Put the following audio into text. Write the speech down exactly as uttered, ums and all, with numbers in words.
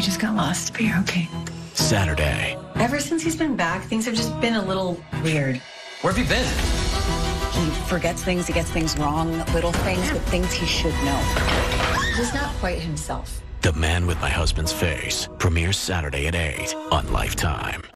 just got lost, but you're okay. Saturday. Ever since he's been back, things have just been a little weird. Where have you been? He forgets things, he gets things wrong, little things, but things he should know. He's not quite himself. The Man with My Husband's Face premieres Saturday at eight on Lifetime.